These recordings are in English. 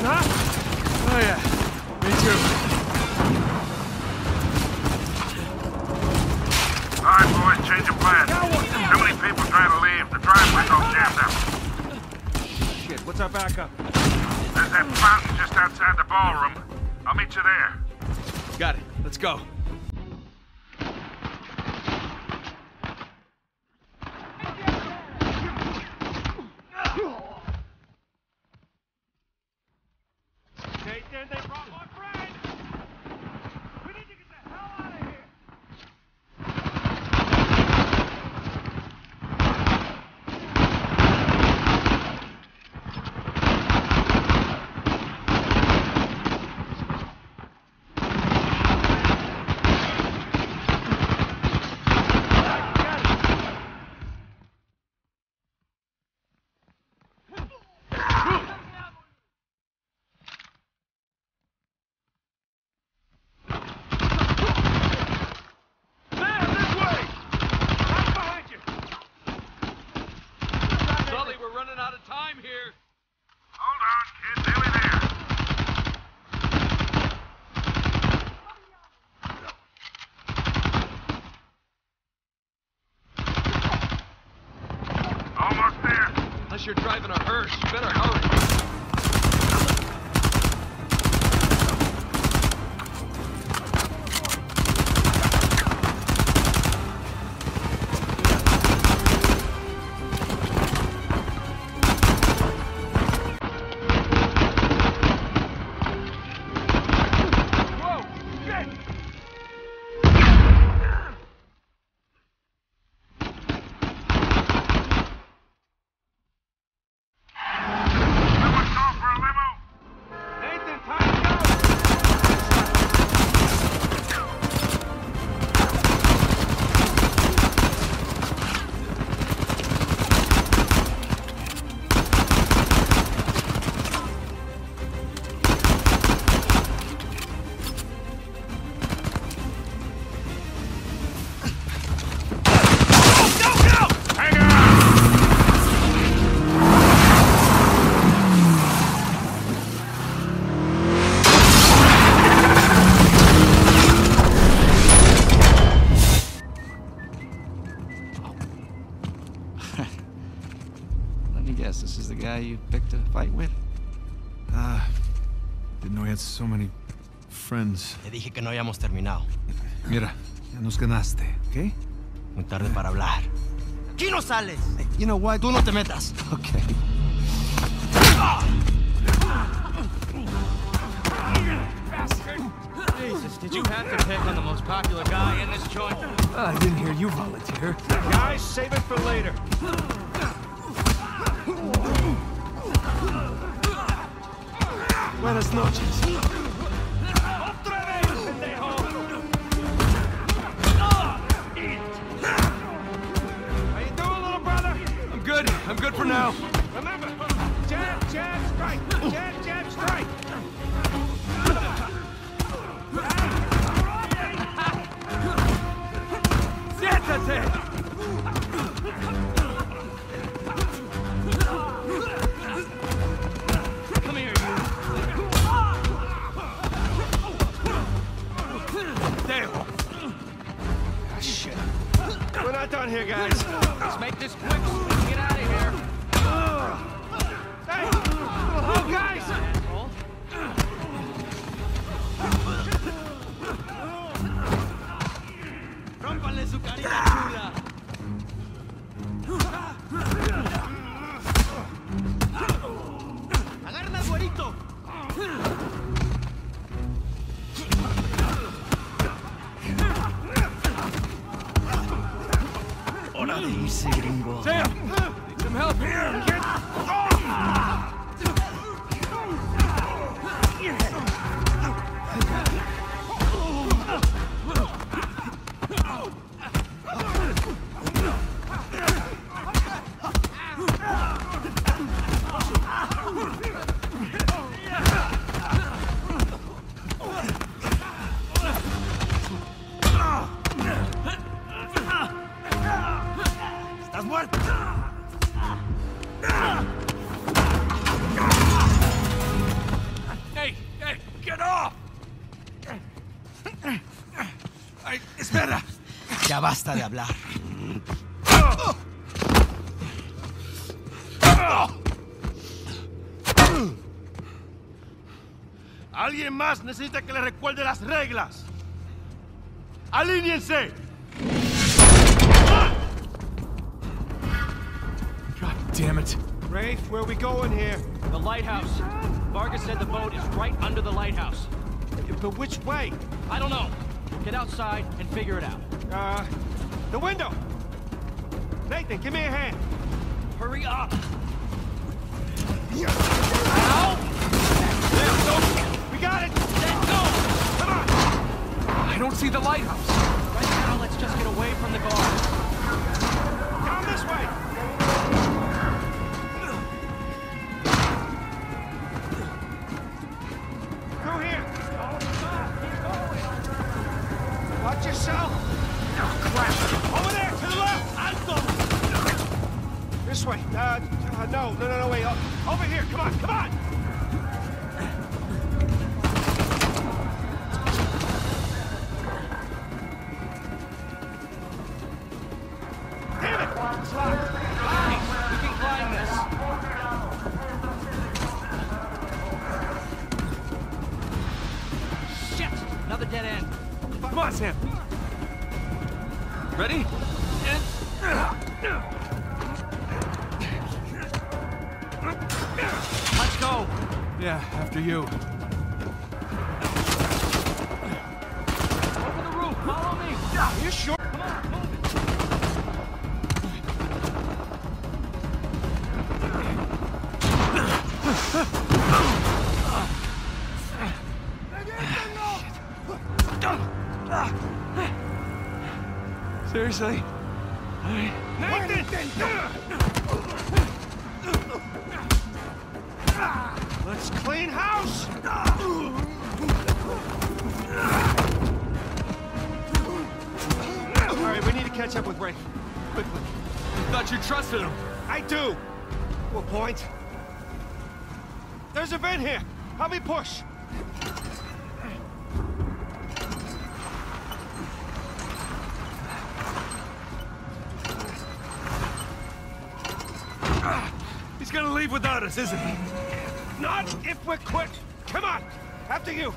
huh? Oh yeah, me too. All right, boys, change of plan. Too many people trying to leave. The driveway's all jammed up. Shit, what's our backup? There's that fountain just outside the ballroom. I'll meet you there. Got it. Let's go. Nathan, they brought my friend! We need to get the hell out of here! You're driving a hearse. You better hurry. This is the guy you picked a fight with? Didn't know he had so many friends. Te dije que no habíamos terminado. Mira, ya nos ganaste, ¿ok? Muy tarde para hablar. ¡Aquí no sales! Hey, you know what? Tú no te metas. Okay. Jesus, did you have to pick on the most popular guy in this joint? I didn't hear you volunteer. Guys, save it for later. Buenas noches. Otra vez, pendejo! How you doing, little brother? I'm good for now. Remember, jab, jab, strike. Jab, jab, strike. Siéntate. Come here, Shit. We're not done here, guys. Let's make this quick so we can get out of here. Hey! Oh, guys! ¡Rómpale su carita chula! ¡Agarren al güerito! ¡Hora de irse, gringo! Sam! Need some help here! Get... ¡Estás muerto! Get off! Ay, espera! Ya basta de hablar. Alguien más necesita que le recuerde las reglas. ¡Alíñense! God damn it. Rafe, where are we going here? The lighthouse. Vargas said the boat is right under the lighthouse. But which way? I don't know. Get outside and figure it out. The window! Nathan, give me a hand. Hurry up! Ow! There, go! We got it! Then go! Come on! I don't see the lighthouse. Right now, let's just get away from the guard. Down this way! Through here! Watch yourself! Oh, crap! Over there, to the left! Alto! This way. No, wait. Over here, come on, come on! Damn it! It's locked. Nice! We can climb this. Shit! Another dead end. Come on, Sam. Ready? Let's go! Yeah, after you. Over the roof! Follow me! Are you sure? Come on, move it! Seriously? Let's clean house! All right, we need to catch up with Ray. Quickly. I thought you trusted him. I do! To a point. There's a vent here. Help me push. He's gonna leave without us, isn't he? Not if we're quick. Come on, after you.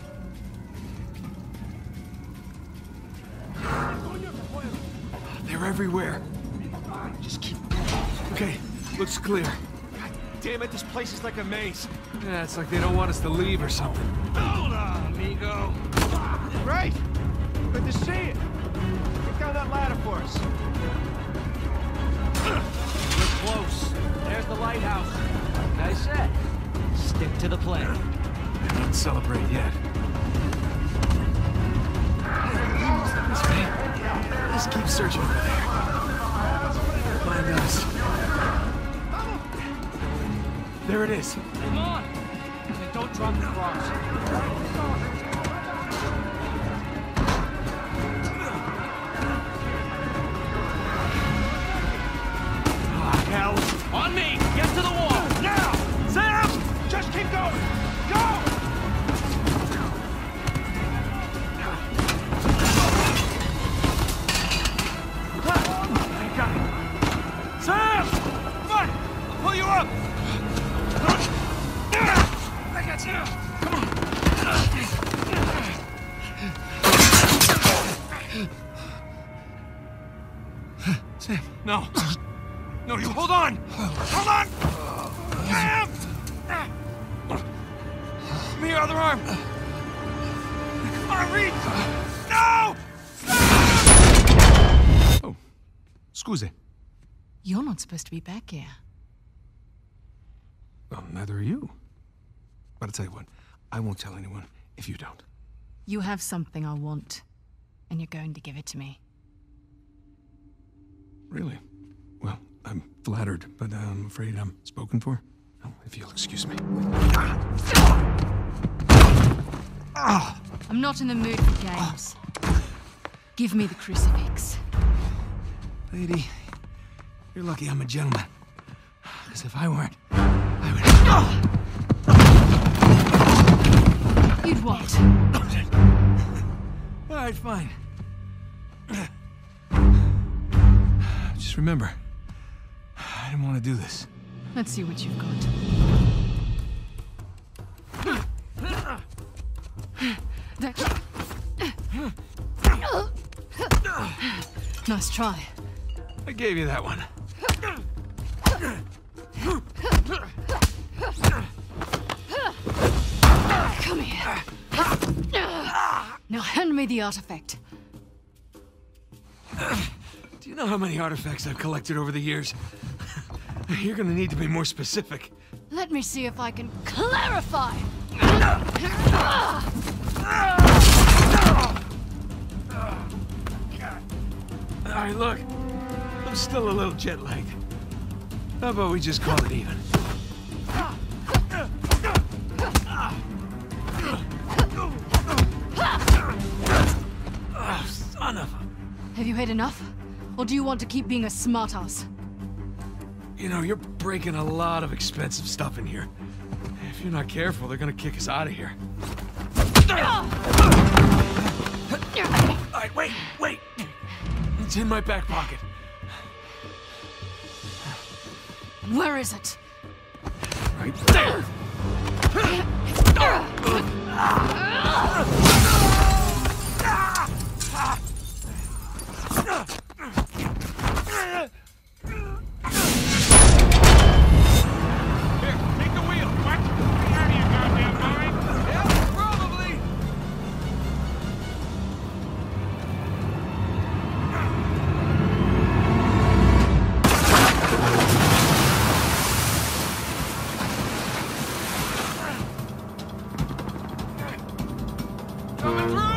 They're everywhere. Just keep. Okay, looks clear. God damn it, this place is like a maze. Yeah, it's like they don't want us to leave or something. Hold on, amigo. Great. Good to see you. Get down that ladder for us. We're close. There's the lighthouse. Like I said, stick to the plan. Don't celebrate yet. This way. Just keep searching over there. Find us. There it is. Come on! And don't drop the cross. Hell. On me! Get to the wall! Now! Sam! Just keep going! Go! I got it. Sam! Come on! I'll pull you up! I got you! Come on! Sam, no. No, you hold on! Hold on! Sam! Give me your other arm! Come on, reach! No! Oh, scusi. You're not supposed to be back here. Well, neither are you. But I'll tell you what, I won't tell anyone if you don't. You have something I want, and you're going to give it to me. Really? Well, I'm flattered, but I'm afraid I'm spoken for. Oh, if you'll excuse me. I'm not in the mood for games. Give me the crucifix. Lady, you're lucky I'm a gentleman. Because if I weren't, I would... right, fine. Just remember, I didn't want to do this. Let's see what you've got. Nice try. I gave you that one. Come here. Now hand me the artifact. Do you know how many artifacts I've collected over the years? You're gonna need to be more specific. Let me see if I can clarify. Alright, look. I'm still a little jet-lagged. How about we just call it even? Oh, son of a... Have you had enough? Or do you want to keep being a smartass? You know, you're breaking a lot of expensive stuff in here. If you're not careful, they're gonna kick us out of here. Alright, wait! It's in my back pocket. Where is it? Right there! Here, take the wheel. What? Get out of your goddamn mind. Yeah, probably. Coming through!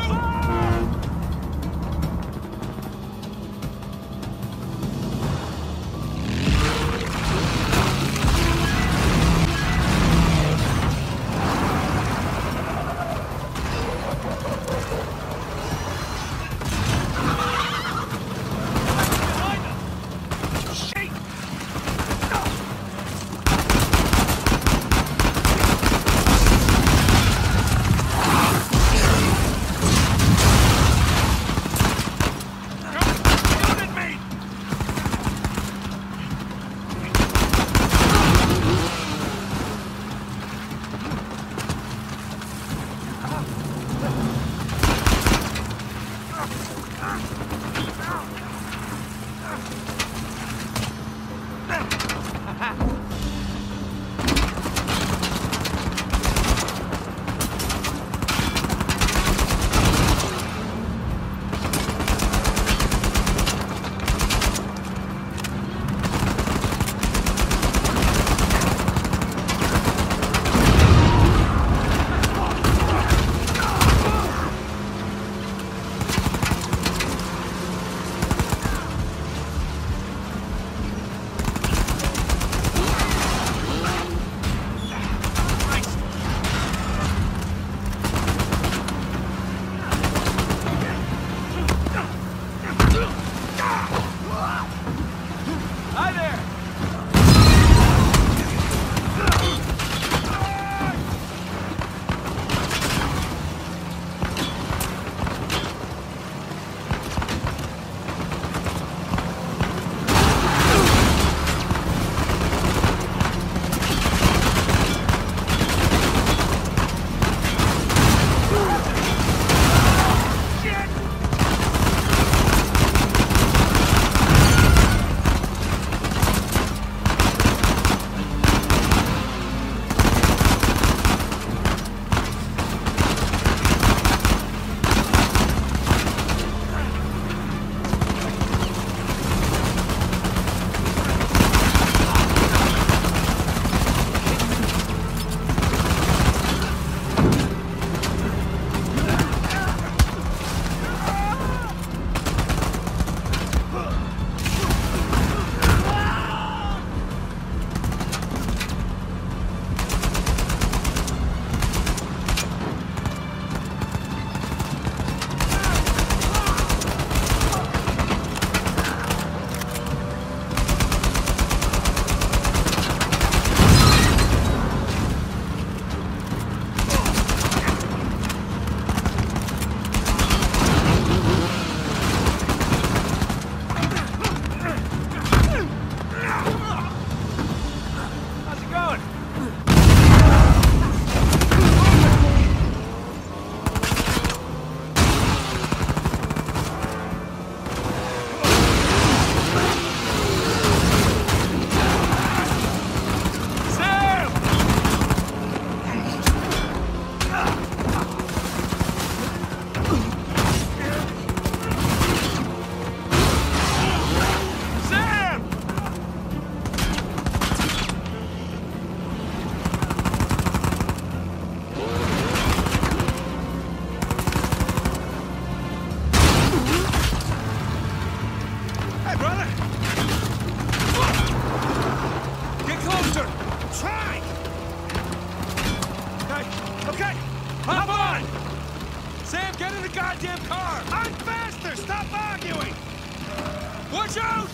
goddamn car! I'm faster! Stop arguing! Watch out!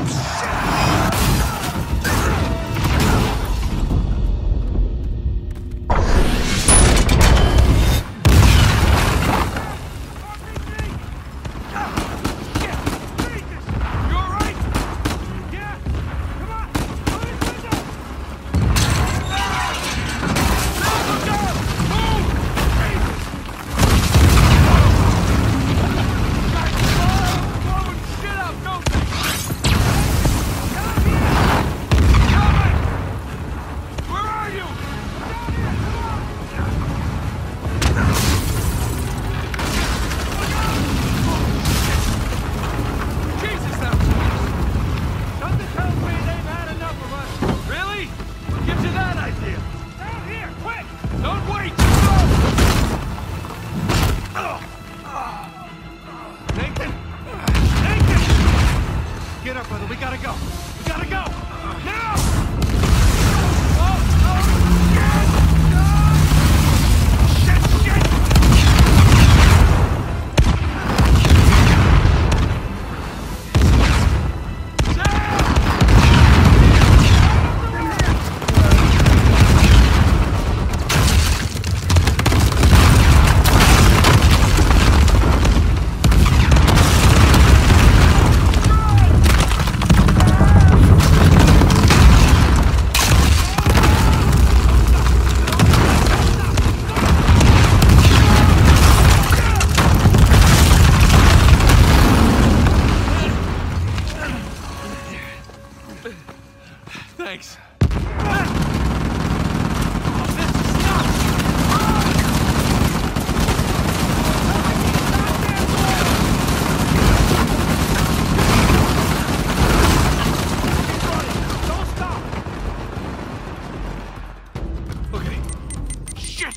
You all right? Yeah. Come on. Open his window. Blowing shit up, don't they? Where are you? Jesus, that was close. Something tells me they've had enough of us. Really? What gives you that idea? Down here, quick! Don't wait! Nathan! Nathan! Get up, brother. We gotta go. We gotta go. Now! Shit! Shit! Thanks. Don't stop! Okay. Shit!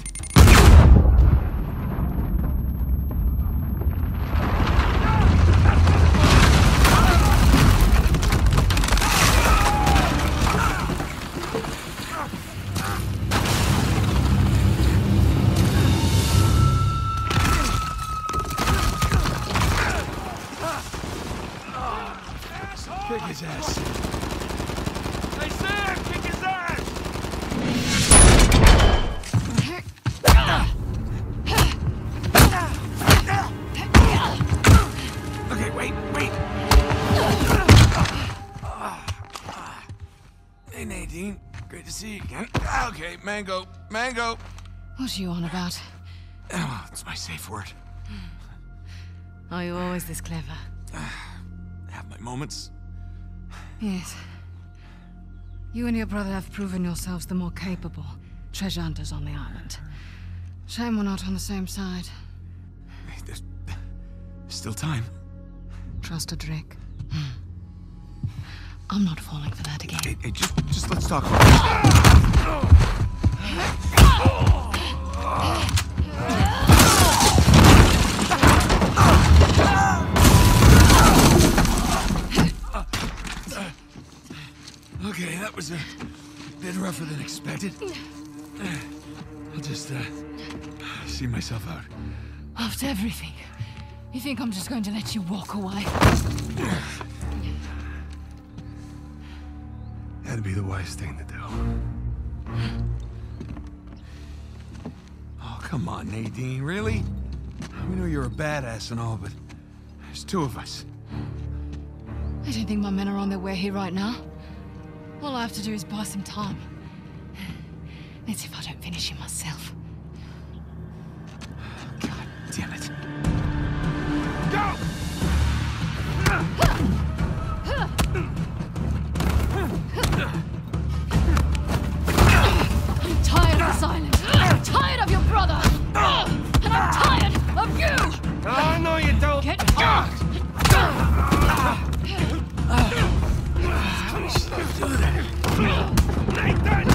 Kick his ass. Hey, Sam! Kick his ass! Okay, wait. Hey, Nadine. Great to see you again. Okay, Mango. What are you on about? Oh, it's my safe word. Are you always this clever? Have my moments. Yes. You and your brother have proven yourselves the more capable treasure hunters on the island. Shame we're not on the same side. Hey, there's still time. Trust a Drake. I'm not falling for that again. Hey, just let's talk about this. Okay, that was a bit rougher than expected. I'll just, see myself out. After everything, you think I'm just going to let you walk away? That'd be the wise thing to do. Oh, come on, Nadine, really? We know you're a badass and all, but there's two of us. I don't think my men are on their way here right now. All I have to do is buy some time. Let's see if I don't finish him myself. God damn it. Go! I'm tired of this island. I'm tired of your brother. And I'm tired of you. Oh, no, you don't. Get out. Nathan!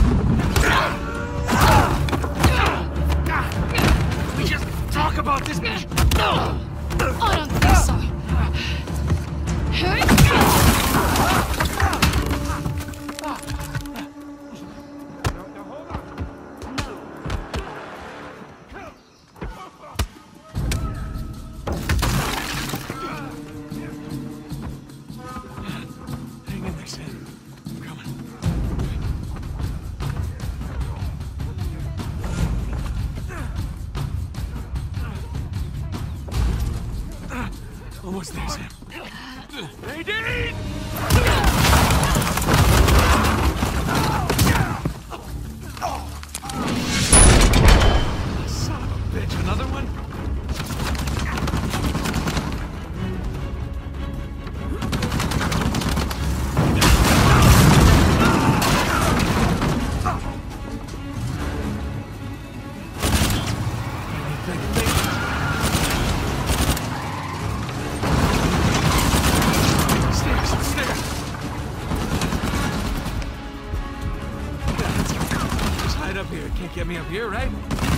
We just talk about this. I don't think so. Almost there, Sam. Nadine! Son of a bitch, another one? Up here. Can't get me up here, right?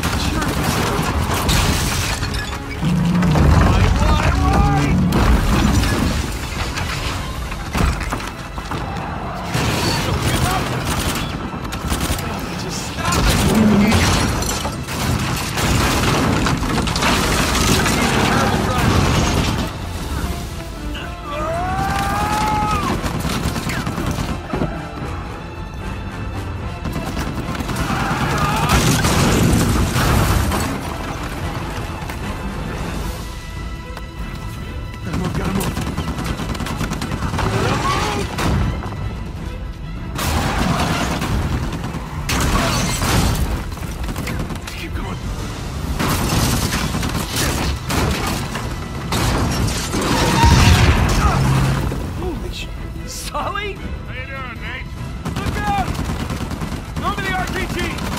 Sully? How you doing, Nate? Look out! Throw me the RPG!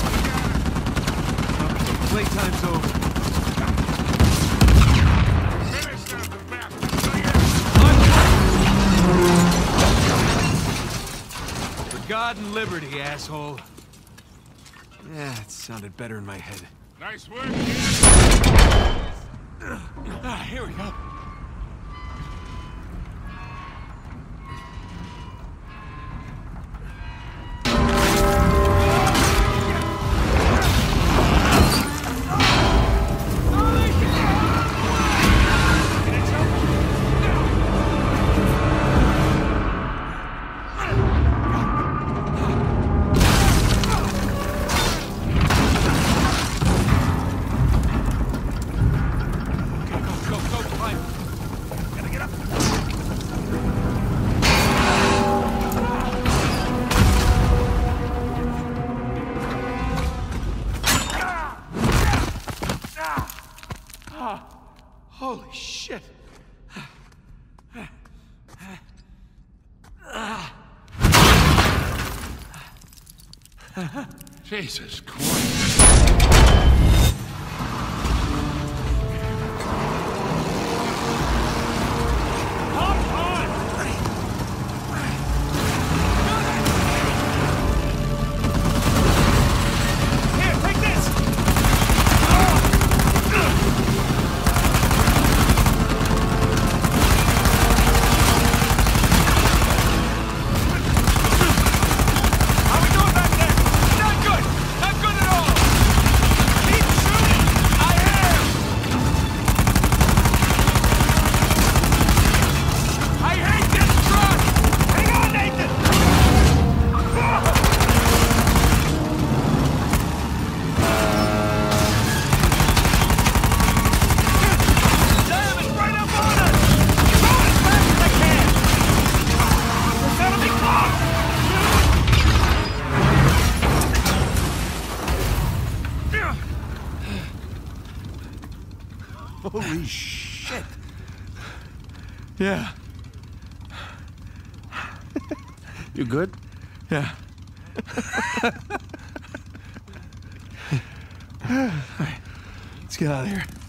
Playtime's over. Finish that and back. For God and liberty, asshole. Yeah, it sounded better in my head. Nice work, Ah, here we go. Holy shit! Jesus Christ. Here, take this! How we doing back there? Not good! Not good at all! Keep shooting! I am! I hate this truck! Hang on, Nathan! Damn, it's right up on us! Go as fast as I can! We're gonna be close! Holy shit! Yeah. You good? Yeah. All right, let's get out of here.